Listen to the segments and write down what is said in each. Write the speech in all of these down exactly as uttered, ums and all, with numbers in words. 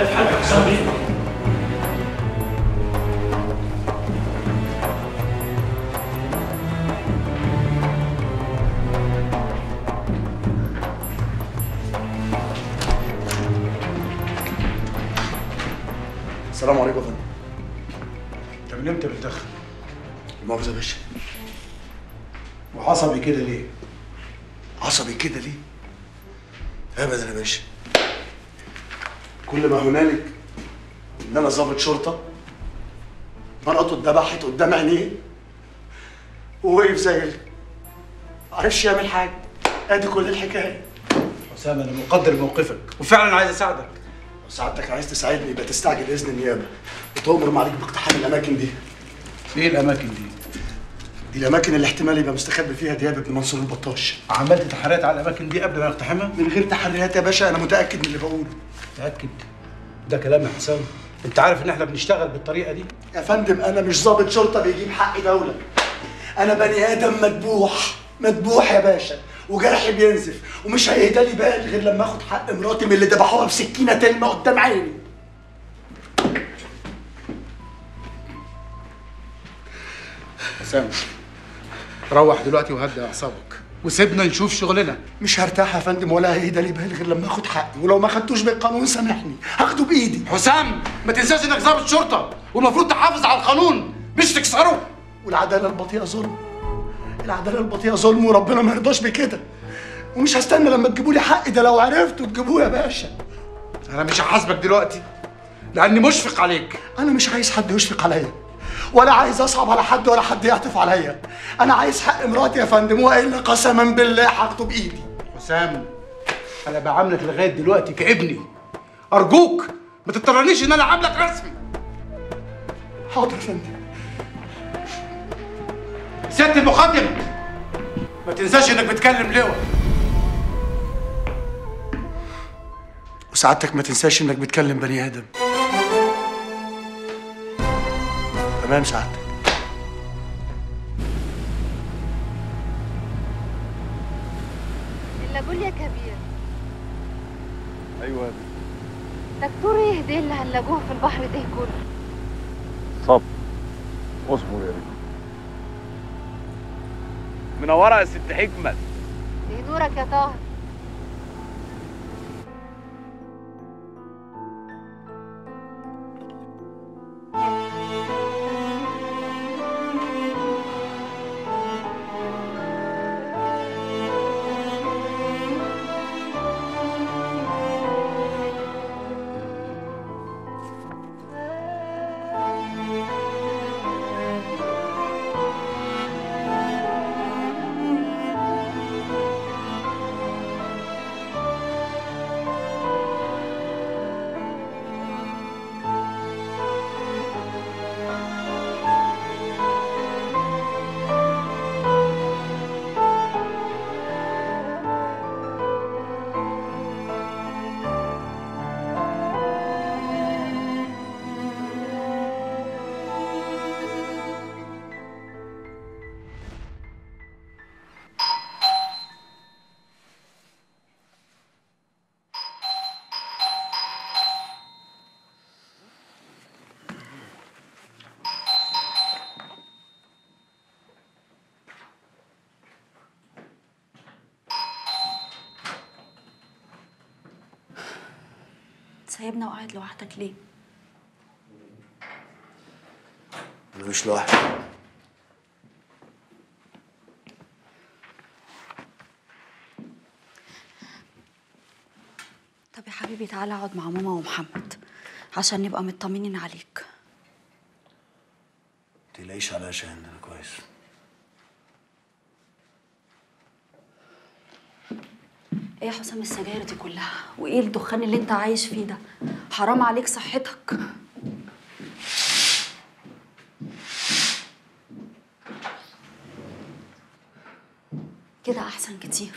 لا في حاجه يا حسام بيه. السلام عليكم يا فندم. انت من امتى بتدخن؟ المؤاخذة يا باشا. وعصبي كده ليه؟ عصبي كده ليه؟ ابدا يا باشا. كل ما هنالك ان انا ضابط شرطه، مراته اتذبحت قدام عينيه ووقف زي اللي معرفش يعمل حاجه. ادي كل الحكايه. حسام انا مقدر موقفك وفعلا عايز اساعدك. لو سعادتك عايز تساعدني يبقى تستعجل اذن النيابه وتؤمر معاليك باقتحام الاماكن دي. ايه الاماكن دي؟ دي الاماكن اللي احتمال يبقى مستخبي فيها دياب ابن منصور البطاش. عملت تحريات على الاماكن دي قبل ما نقتحمها؟ من غير تحريات يا باشا، انا متاكد من اللي بقوله. متاكد؟ ده كلام يا حسام. انت عارف ان احنا بنشتغل بالطريقه دي؟ يا فندم انا مش ضابط شرطه بيجيب حق دوله. انا بني ادم مدبوح مدبوح يا باشا، وجرحي بينزف ومش هيهدى لي بال غير لما اخد حق مراتي من اللي ذبحوها بسكينه تلمه قدام عيني. حسام روح دلوقتي وهدي اعصابك وسيبنا نشوف شغلنا. مش هرتاح يا فندم ولا هيهدى لي بال غير لما اخد حقي، ولو ما خدتوش بالقانون سامحني هاخده بايدي. حسام ما تنساش انك ضابط شرطه والمفروض تحافظ على القانون مش تكسره. والعداله البطيئه ظلم. العداله البطيئه ظلم وربنا ما يرضاش بكده. ومش هستنى لما تجيبوا لي حقي ده، لو عرفتوا تجيبوه يا باشا. انا مش هحاسبك دلوقتي لاني مشفق عليك. انا مش عايز حد يشفق عليا ولا عايز اصعب على حد ولا حد يعطف عليا. انا عايز حق مراتي يا فندم، والا قسما بالله هاخده بايدي. حسام انا بعاملك لغايه دلوقتي كابني، ارجوك ما تضطرنيش ان انا اعاملك رسمي. حاضر يا فندم. سياده المقدم ما تنساش انك بتكلم لواء. وسعادتك ما تنساش انك بتكلم بني ادم. تمام سعادتك. الا قول يا كبير. ايوه يا بيه. دكتور ايه ده اللي هنلاقوه في البحر ده كله؟ صبر اصبر يا بيه. منوره يا ست حكمت. ايه نورك يا طاهر. سايبنا وقاعد لوحدك ليه؟ انا مش لوحدي. طب يا حبيبي تعالى اقعد مع ماما ومحمد عشان نبقى مطمنين عليك. متقلقيش عليا يا شاهين، انا كويس. ايه يا حسام السجاير دي كلها؟ وايه الدخان اللي انت عايش فيه ده؟ حرام عليك صحتك. كده احسن كتير.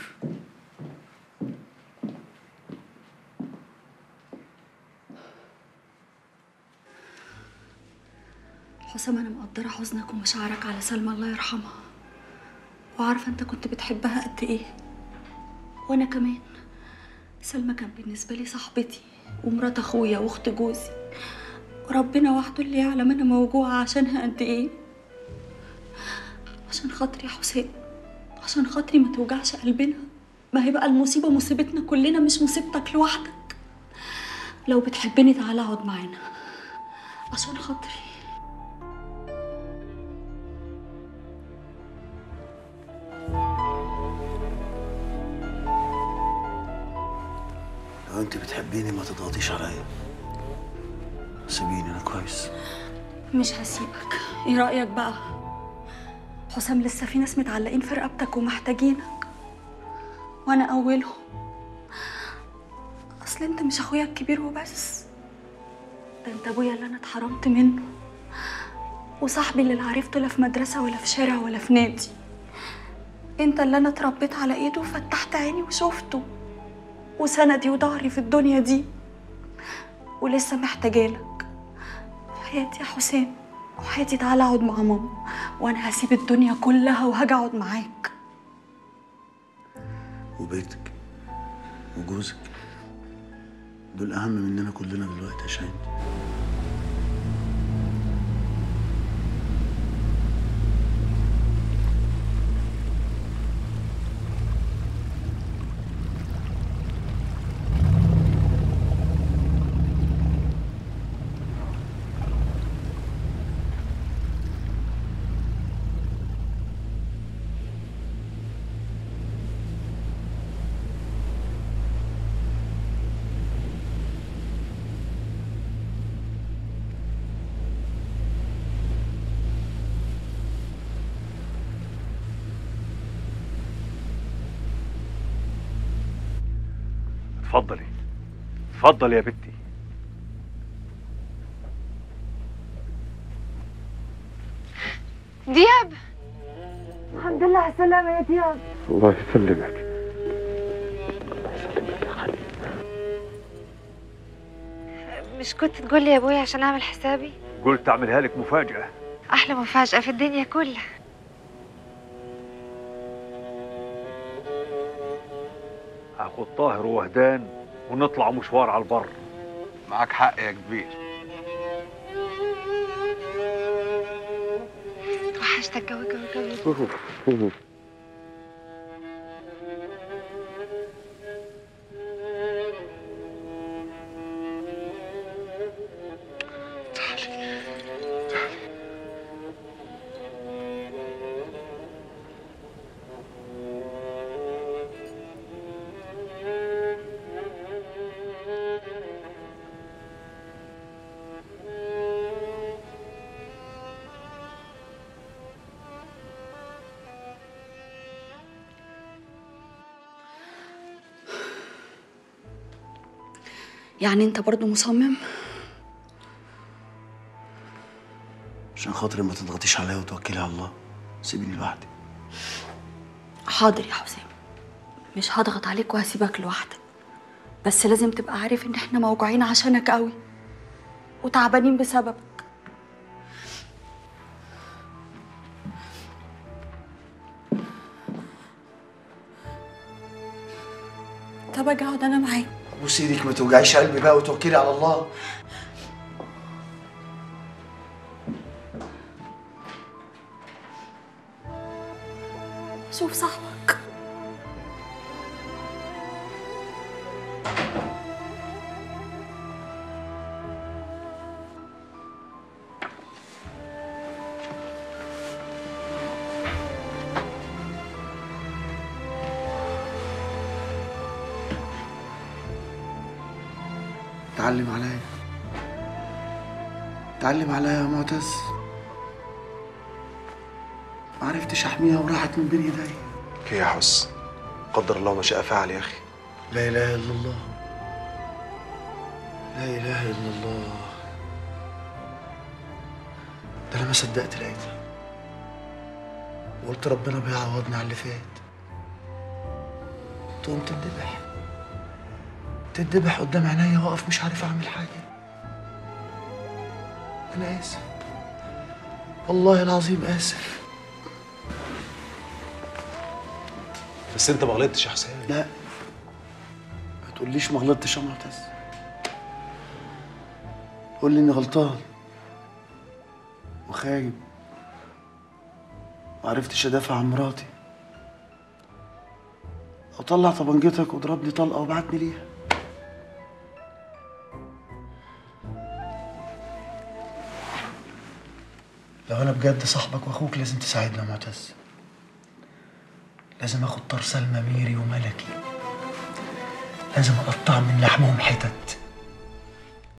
حسام انا مقدره حزنك ومشاعرك على سلمى الله يرحمها، وعارفه انت كنت بتحبها قد ايه. وانا كمان سلمى كان بالنسبه لي صاحبتي. ومرات اخويا واخت جوزي، وربنا وحده اللي يعلم انا موجوعه عشانها قد ايه. عشان خاطري يا حسين، عشان خاطري ما توجعش قلبنا. ما هي بقى المصيبه مصيبتنا كلنا، مش مصيبتك لوحدك. لو بتحبني تعالى اقعد معانا عشان خاطري. لو انت بتحبيني ما تضغطيش عليا، سيبيني انا كويس. مش هسيبك. ايه رأيك بقى؟ حسام لسه في ناس متعلقين في رقبتك ومحتاجينك، وانا اولهم. اصل انت مش اخويا الكبير وبس، ده انت ابويا اللي انا اتحرمت منه، وصاحبي اللي لا عرفته لا في مدرسة ولا في شارع ولا في نادي. انت اللي انا اتربيت على ايده وفتحت عيني وشفته، وسندي وضهري في الدنيا دي، ولسه محتاجالك. وحياتي يا حسام، وحياتي تعالى اقعد مع ماما، وانا هسيب الدنيا كلها وهاجي اقعد معاك. وبيتك وجوزك دول اهم مننا كلنا دلوقتي يا شاهين. اتفضلي اتفضلي يا بنتي. دياب، الحمد لله على السلامة يا دياب. الله يسلمك. مش كنت تقول لي يا ابويا عشان اعمل حسابي؟ قلت اعملها لك مفاجأة. احلى مفاجأة في الدنيا كلها. هاخد طاهر ووهدان ونطلع مشوار على البر. معاك حق يا كبير. وحشتك قوي قوي قوي. يعني انت برضو مصمم؟ عشان خاطري ما تضغطيش عليا وتوكلي على الله، سيبيني لوحدي. حاضر يا حسام، مش هضغط عليك وهسيبك لوحدك، بس لازم تبقى عارف ان احنا موجوعين عشانك قوي وتعبانين بسببك. طب اجي اقعد انا معاك؟ ابوس ايدك ما توجعيش قلبي بقى وتوكلي على الله. شوف صاحبك. تعلم عليا تعلم عليا يا معتز. ما عرفتش احميها وراحت من بين ايدي. كي يا حس، قدر الله ما شاء فعل يا اخي. لا اله الا الله، لا اله الا الله. ده انا ما صدقت لقيتها وقلت ربنا بيعوضني على اللي فات. تقوم تندبح تندبح قدام عينيا واقف مش عارف اعمل حاجه. انا اسف والله العظيم، اسف. بس انت ما غلطتش يا حسين. لا ما تقوليش ما غلطتش يا معتز. قول لي اني غلطان وخايب معرفتش ادافع عن مراتي، او طلع طبنجتك واضربني طلقه وبعتني ليها. لو انا بجد صاحبك واخوك لازم تساعدنا يا معتز. لازم اخد طار سلمى ميري وملكي، لازم اقطع من لحمهم حتت،